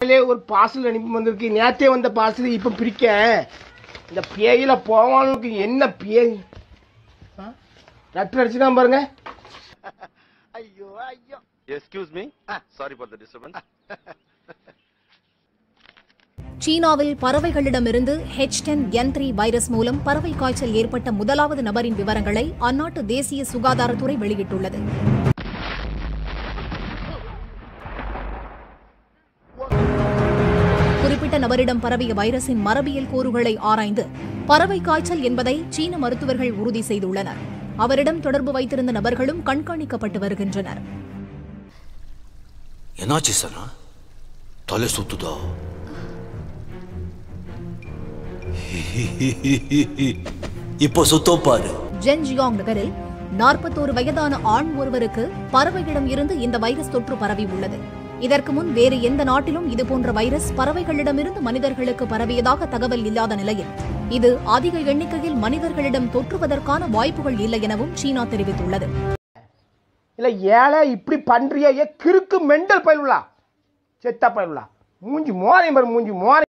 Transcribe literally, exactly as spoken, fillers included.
ஒரு பார்சல் அனுப்பி வந்திருக்கு. நேத்தே வந்த பார்சல் இப்ப பிரிக்க இந்த பேயில போவானுக்கு என்ன பேய் டாக்டர் அடிச்சுதான் பாருங்க. ஐயோ ஐயோ. Excuse me, sorry for the disturbance. சீனாவில் பறவைகளிடமிருந்து H ten N three virus மூலம் பறவை காய்ச்சல் ஏற்பட்ட முதலாவது நபரின் விவரங்களை அந்நாட்டு தேசிய சுகாதாரத்துறை வெளியிட்டுள்ளது. குறிப்பிட்ட நபரிடம் பரவிய வைரஸின் மரபியல் கூறுகளை ஆராய்ந்து பறவை காய்ச்சல் என்பதை சீன மருத்துவர்கள் உறுதி செய்துள்ளனர். அவரிடம் தொடர்பு வைத்திருந்த நபர்களும் கண்காணிக்கப்பட்டு வருகின்றனர். ஜென்ஜியாங் நகரில் நாற்பத்தோரு வயதான ஆண் ஒருவருக்கு பறவையிடம் இருந்து இந்த வைரஸ் தொற்று பரவி உள்ளது. இதற்கு முன் வேறு எந்த நாட்டிலும் இதுபோன்ற வைரஸ் பறவைகளிடமிருந்து மனிதர்களுக்கு பரவியதாக தகவல் இல்லாத நிலையில் இது அதிக எண்ணிக்கையில் மனிதர்களிடம் தொற்றுவதற்கான வாய்ப்புகள் இல்லை எனவும் சீனா தெரிவித்துள்ளது. இல்ல ஏழை இப்படி பண்றிய கிறுக்கு மெண்டல் பயிலுலா செத்தா பயிலுலா மூஞ்சி மோரை மூஞ்சி மோரை